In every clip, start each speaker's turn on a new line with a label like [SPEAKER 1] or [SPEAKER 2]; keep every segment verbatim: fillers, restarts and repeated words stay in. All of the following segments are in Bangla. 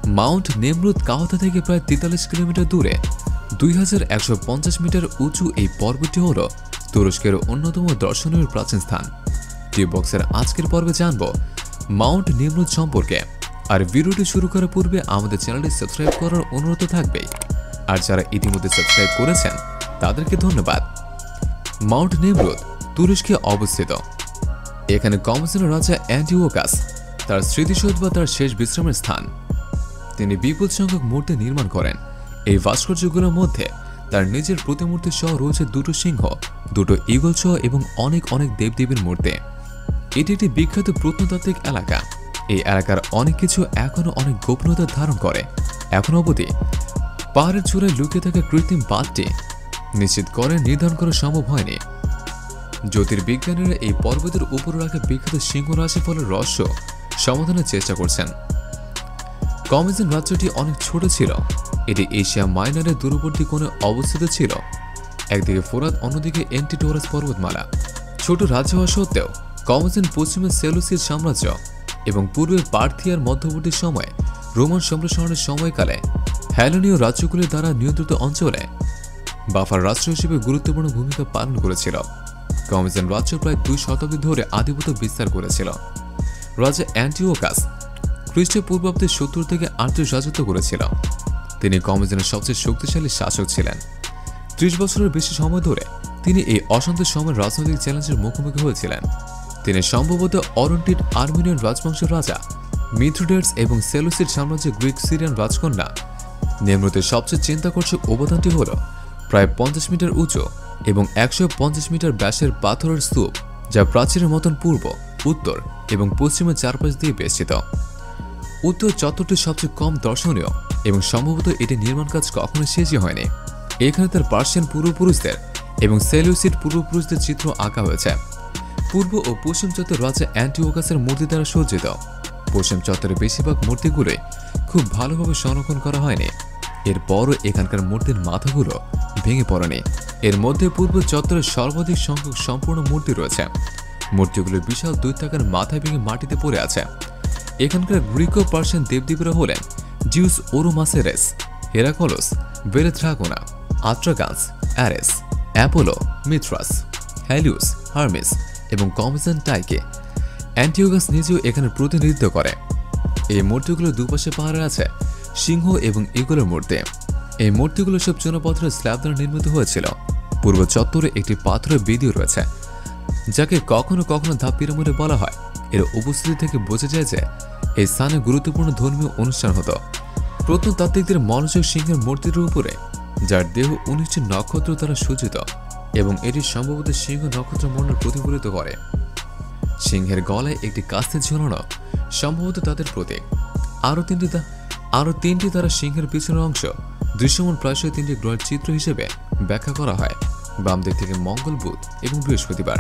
[SPEAKER 1] মাউন্ট নেমরুদ কাওতা থেকে প্রায় তেতাল্লিশ কিলোমিটার দূরে দুই হাজার একশো পঞ্চাশ মিটার উঁচু এই পর্বতটি হল তুরস্কের অন্যতম দর্শনীয় প্রাচীন স্থান। টি বক্সের আজকের পর্বে জানব মাউন্ট নেমরুদ সম্পর্কে। আর ভিডিওটি শুরু করার পূর্বে আমাদের চ্যানেলটি সাবস্ক্রাইব করার অনুরোধ থাকবে। আর যারা ইতিমধ্যে সাবস্ক্রাইব করেছেন তাদেরকে ধন্যবাদ। মাউন্ট নেমরুদ তুরস্কে অবস্থিত। এখানে কমোসেনের রাজা অ্যান্টিওকাস তার স্মৃতিসৌধ বা তার শেষ বিশ্রামের স্থান। তিনি বিপুল সংখ্যক মূর্তি নির্মাণ করেন। এই ভাস্কর্যগুলোর মধ্যে তার নিজের প্রতিমূর্তি সহ রয়েছে দুটো সিংহ, দুটো ঈগল সহ এবং অনেক অনেক দেবদেবীর মূর্তি। এটি একটি বিখ্যাত প্রত্নতাত্ত্বিক এলাকা। এই এলাকার অনেক কিছু এখনো অনেক গোপনীয়তা ধারণ করে। এখন অবধি পাহাড়ের চূড়ায় লুকিয়ে থাকা কৃত্রিম বাঁধটি নিশ্চিত করে নির্ধারণ করা সম্ভব হয়নি। জ্যোতির্বিজ্ঞানীরা এই পর্বতের উপরে রাখা বিখ্যাত সিংহ রাশিফলের রহস্য সমাধানের চেষ্টা করছেন। কমোসেন রাজ্যটি অনেক ছোট ছিল। এটি এশিয়া মাইনরের দূরবর্তী কোণে অবস্থিত ছিল। একদিকে ফোরাত, অন্যদিকে এন্টিটোরাস পর্বতমালা। ছোট রাজ্য হওয়া সত্ত্বেও কমোসেন পশ্চিমে সেলুসিড সাম্রাজ্য এবং পূর্বে পার্থিয়ার মধ্যবর্তী সময়ে রোমান সম্প্রসারণের সময়কালে হেলেনীয় রাজ্যগুলির দ্বারা নিয়ন্ত্রিত অঞ্চলে বাফার রাষ্ট্র হিসেবে গুরুত্বপূর্ণ ভূমিকা পালন করেছিল। কমোসেন রাজ্য প্রায় দুই শতাব্দী ধরে আধিপত্য বিস্তার করেছিল। রাজা অ্যান্টিওকাস খ্রিস্টপূর্বাব্দে সত্তর থেকে আটত্রিশ রাজত্ব করেছিল। তিনি কমোসেনের সবচেয়ে শক্তিশালী শাসক ছিলেন। ত্রিশ বছরের বেশি সময় ধরে তিনি এই অশান্ত সময়ের রাজনৈতিক চ্যালেঞ্জের মুখোমুখি হয়েছিলেন। তিনি সম্ভবত অরন্টিড আর্মেনিয়ান রাজবংশের রাজা মিথ্রিডেটস এবং সেলুসিড সাম্রাজ্যের গ্রিক সিরিয়ান রাজকন্যা। নেমরুদের সবচেয়ে চিন্তাকর্ষক অবদানটি হল প্রায় পঞ্চাশ মিটার উঁচু এবং একশো পঞ্চাশ মিটার ব্যাসের পাথরের স্তূপ, যা প্রাচীরের মতন পূর্ব, উত্তর এবং পশ্চিমের চারপাশ দিয়ে বেষ্টিত। উত্তর চত্বরটি সবচেয়ে কম দর্শনীয় এবং সম্ভবত এটি নির্মাণ কাজ কখনো শেষই হয়নি। এখানে তার পার্সিয়ান পূর্বপুরুষদের এবং সেলুসিড পূর্বপুরুষদের চিত্র আঁকা হয়েছে। পূর্ব ও পশ্চিম চত্বর রাজা অ্যান্টিওকাসের মূর্তি দ্বারা সজ্জিত। পশ্চিম চত্বরের বেশিরভাগ মূর্তিগুলোই খুব ভালোভাবে সংরক্ষণ করা হয়নি। এরপরও এখানকার মূর্তির মাথাগুলো ভেঙে পড়েনি। এর মধ্যে পূর্ব চত্বরের সর্বাধিক সংখ্যক সম্পূর্ণ মূর্তি রয়েছে। মূর্তিগুলোর বিশাল দৈত্যাকার মাথা ভেঙে মাটিতে পড়ে আছে। এখানকার গ্রিক ও পার্সিয়ান দেবদেবীরা হলেন Zeus Oromasdes, Heracles, Verethragna, Artagnes, Ares, Apollo, Mithras, Helios, Hermes এবং কমোসেন টাইকে। অ্যান্টিওকাস নিজেও এখানে প্রতিনিধিত্ব করে। এই মূর্তিগুলোর দুপাশে পাহাড়ে আছে সিংহ এবং ঈগলের মূর্তি। এই মূর্তিগুলো সব চুনাপাথরের স্ল্যাব দ্বারা নির্মিত হয়েছিল। পূর্ব চত্বরে একটি পাথরের বেদিও রয়েছে, যাকে কখনো কখনো ধাপ পিরামিডে বলা হয়। এর উপস্থিতি থেকে বোঝা যায় যে এই স্থানে গুরুত্বপূর্ণ ধর্মীয় অনুষ্ঠান হতো। প্রত্নতাত্ত্বিকদের মনোযোগ সিংহের মূর্তিটির উপরে, যার দেহ উনিশটি নক্ষত্র দ্বারা সজ্জিত এবং এটি সম্ভবত সিংহ নক্ষত্র মণ্ডল প্রতিফলিত করে। সিংহের গলায় একটি কাস্তে ঝুলানো, সম্ভবত তাদের প্রতীক। আরও তিনটি আরও তিনটি দ্বারা সিংহের পিছনের অংশ দৃশ্যমান প্রায়শই তিনটি গ্রহের চিত্র হিসেবে ব্যাখ্যা করা হয়, বাম দিক থেকে মঙ্গল, বুধ এবং বৃহস্পতিবার।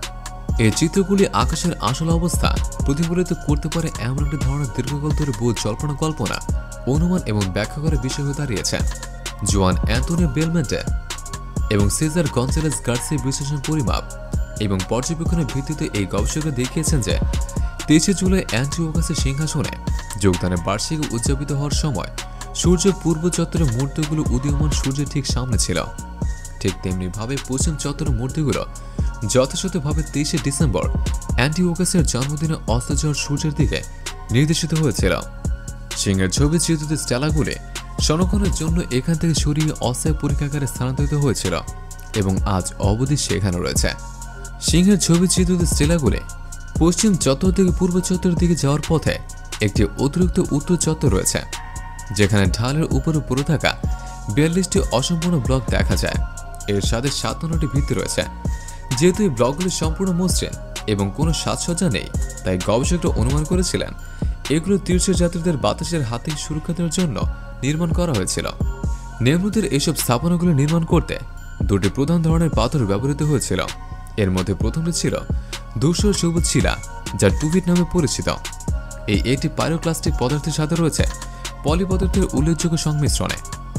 [SPEAKER 1] এই চিত্রগুলি আকাশের আসল অবস্থা প্রতিফলিত করতে পারে এমন একটি ধারণা দীর্ঘকাল ধরে বহু জল্পনা কল্পনা, অনুমান এবং ব্যাখ্যা করার বিষয় হয়ে দাঁড়িয়েছে। জোয়ান অ্যান্তোনিও বেলমেন্টে এবং সিজার গঞ্জালেস গার্সিয়া বিশ্লেষণ, পরিমাপ এবং পর্যবেক্ষণের ভিত্তিতে এই গবেষকরা দেখিয়েছেন যে তেইশে জুলাই অ্যান্টিওকাসের সিংহাসনে যোগদানের বার্ষিকী উদযাপিত হওয়ার সময় সূর্য পূর্ব চত্বরের মূর্তিগুলো উদীয়মান সূর্যের ঠিক সামনে ছিল। ঠিক তেমনিভাবে পশ্চিম চত্বরের মূর্তিগুলো যথাযথভাবে তেইশে ডিসেম্বর অ্যান্টিওকাসের জন্মদিনে অস্ত যাওয়ার সূর্যের দিকে নির্দেশিত হয়েছিল। সিংহের ছবি চিত্রিত স্টেলাগুলি সংরক্ষণের জন্য এখান থেকে সরিয়ে অস্থায়ী পরীক্ষাগারে স্থানান্তরিত হয়েছিল এবং আজ অবধি সেখানে রয়েছে। সিংহের ছবি চিত্রিত স্টেলাগুলি পশ্চিম চত্বর থেকে পূর্ব চত্বরের দিকে যাওয়ার পথে একটি অতিরিক্ত উত্তর চত্বর রয়েছে, যেখানে ঢালের উপরে পড়ে থাকা বিয়াল্লিশটি অসম্পূর্ণ ব্লক দেখা যায়। এর সাথে সাতান্নটি ভিত্তি রয়েছে। যেহেতু এই ব্লকগুলি সম্পূর্ণ মসৃণ এবং কোনো সাজসজ্জা নেই, তাই গবেষকরা অনুমান করেছিলেন এগুলো তীর্থযাত্রীদের বাতাসের হাত থেকে সুরক্ষা দেওয়ার জন্য নির্মাণ করা হয়েছিল। নেমরুদের এইসব স্থাপনাগুলো নির্মাণ করতে দুটি প্রধান ধরনের পাথর ব্যবহৃত হয়েছিল। এর মধ্যে প্রথমটি ছিল ধূসর সবুজ শিলা, যা টুবিট নামে পরিচিত। এই একটি পাইরোক্লাস্টিক পদার্থের সাথে রয়েছে পলি পদার্থের উল্লেখযোগ্য সংমিশ্রণে।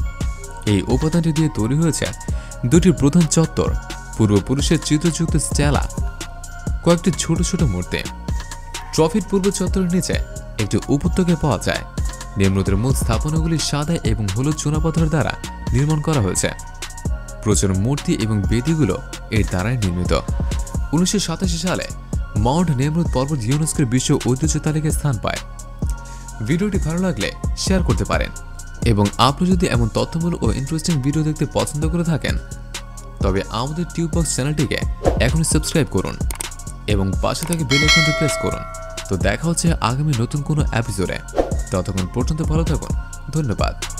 [SPEAKER 1] এই উপাদানটি দিয়ে তৈরি হয়েছে দুটি প্রধান চত্বর, পূর্বপুরুষের চিত্রযুক্ত স্টেলা, কয়েকটি ছোট ছোট মূর্তি। ট্রফির পূর্ব চত্বরের নিচে একটি উপত্যকা পাওয়া যায়, নেমরুদের মূল স্থাপনাগুলি সাদা এবং হলুদ চুনাপাথর দ্বারা নির্মাণ করা হয়েছে। প্রচুর মূর্তি এবং বেদিগুলো এর দ্বারাই নির্মিত। উনিশশো সাতাশি সালে মাউন্ট নেমরুদ পর্বত ইউনেস্কোর বিশ্ব ঐতিহ্য তালিকায় স্থান পায়। ভিডিওটি ভালো লাগলে শেয়ার করতে পারেন এবং আপনি যদি এমন তথ্যমূলক ও ইন্টারেস্টিং ভিডিও দেখতে পছন্দ করে থাকেন তবে আমাদের টিউববক্স চ্যানেলটিকে এখনই সাবস্ক্রাইব করুন এবং পাশে থাকা বেল আইকনটি প্রেস করুন। তো দেখা হচ্ছে আগামী নতুন কোনো এপিসোডে। ততক্ষণ পর্যন্ত ভালো থাকুন। ধন্যবাদ।